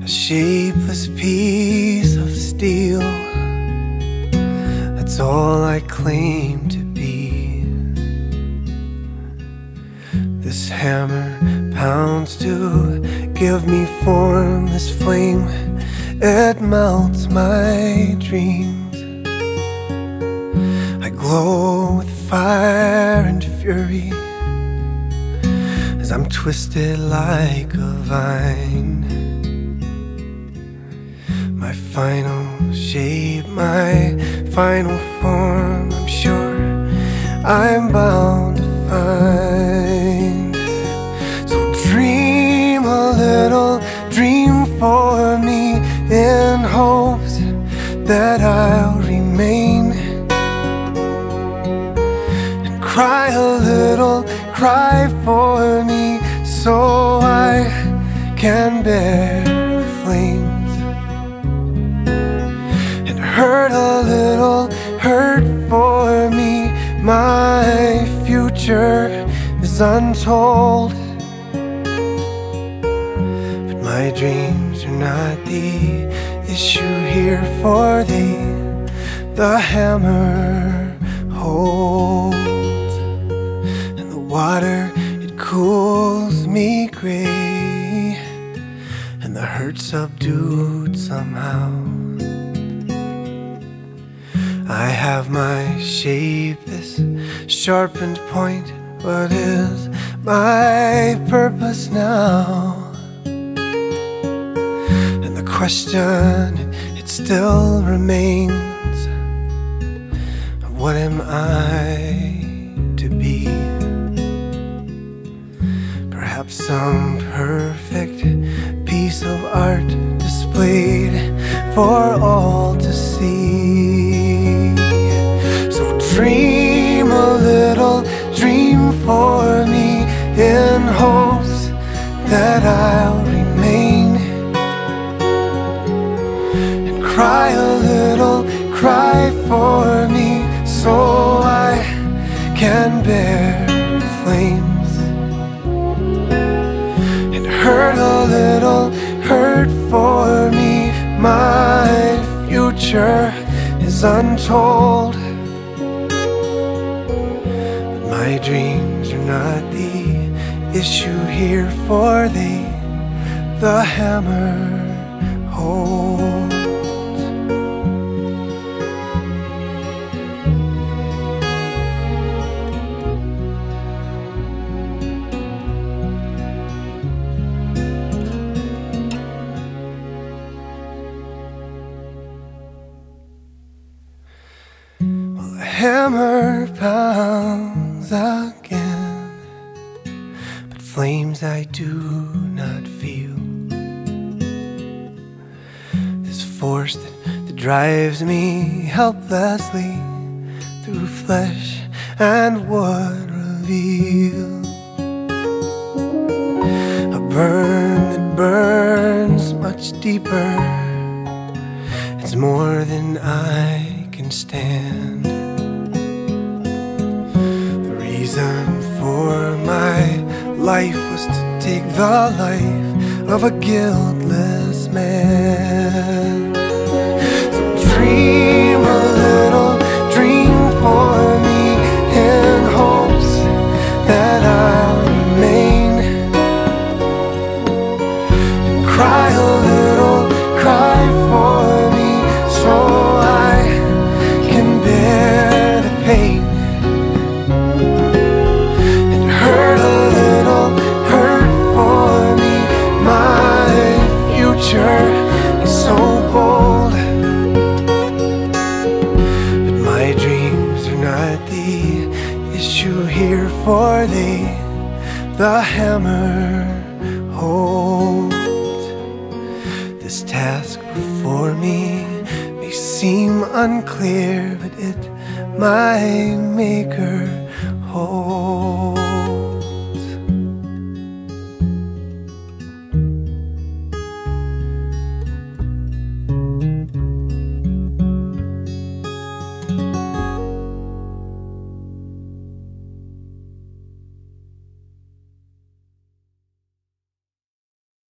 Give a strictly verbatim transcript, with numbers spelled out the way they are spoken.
a shapeless piece of steel. That's all I claim to be. This hammer pounds to give me form. This flame, it melts my dreams. I glow with fire and fury as I'm twisted like a vine. My final shape, my final form, I'm sure I'm bound to find. So dream a little dream for me in hopes that I'll remain, and cry a little, cry for me so I can bear the flames, and hurt a little, hurt for me. My future is untold, but my dreams are not the issue here, for thee the hammer holds, and the water, it cools me gray, and the hurt subdued somehow. I have my shape, this sharpened point. What is my purpose now? And the question, it still remains, what am I to be? Perhaps some perfect piece of art displayed for all to see. So dream a little dream for me in hopes that I'll remain, and cry a little, cry for me so I can bear the flames, and hurt a little, hurt for me. My future is untold, but my dreams are not the issue here, for thee the hammer holds. Hammer pounds again, but flames I do not feel. This force that, that drives me helplessly through flesh and wood reveal a burn that burns much deeper. It's more than I can stand. The reason for my life was to take the life of a guiltless man. So dream a little dream for me in hopes that I'll remain, and cry a little, cry for me so I can bear the pain, and hurt a little, hurt for me. My future is so bold, but my dreams are not the issue here, for thee the hammer holds. This task before me may seem unclear, but it my Maker holds.